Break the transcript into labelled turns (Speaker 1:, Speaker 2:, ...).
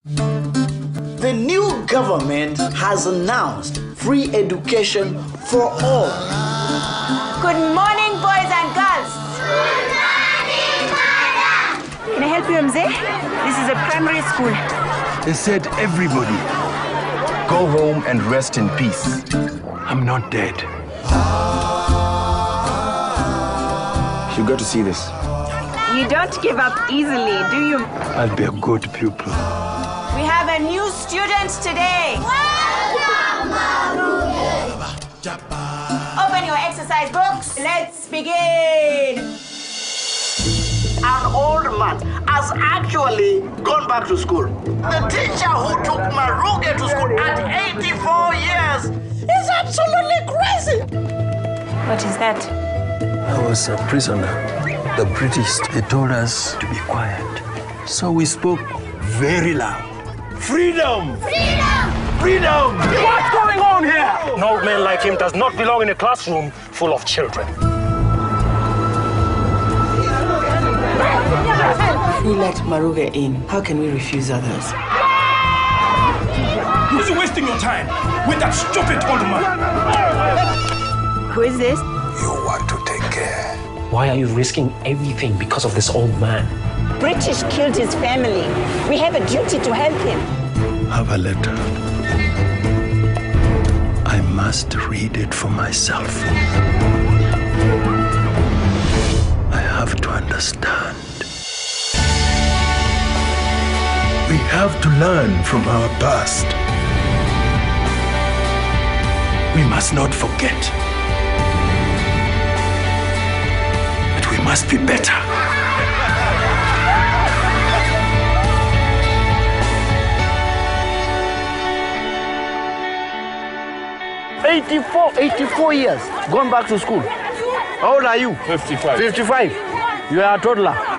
Speaker 1: The new government has announced free education for all.
Speaker 2: Good morning, boys and girls.
Speaker 3: Good morning, madam.
Speaker 2: Can I help you, Mzee? This is a primary school.
Speaker 4: They said everybody go home and rest in peace. I'm not dead. You got to see this.
Speaker 2: You don't give up easily, do you?
Speaker 4: I'll be a good pupil.
Speaker 2: We have a new student today. Open your exercise books. Let's begin.
Speaker 1: An old man has actually gone back to school. The teacher who took Maruge to school at 84 years is absolutely crazy.
Speaker 2: What is that?
Speaker 4: I was a prisoner. The British, they told us to be quiet. So we spoke very loud. Freedom!
Speaker 3: Freedom!
Speaker 4: Freedom!
Speaker 5: What's going on here? An old man like him does not belong in a classroom full of children.
Speaker 6: If we let Maruge in, how can we refuse others?
Speaker 5: Who's wasting your time with that stupid old man?
Speaker 2: Who is this?
Speaker 4: You want to take care.
Speaker 5: Why are you risking everything because of this old man?
Speaker 2: British killed his family. We have a duty to help him.
Speaker 4: Have a letter. I must read it for myself. I have to understand. We have to learn from our past. We must not forget. But we must be better.
Speaker 1: 84 years, gone back to school. How old are you?
Speaker 5: 55.
Speaker 1: 55. You are a toddler.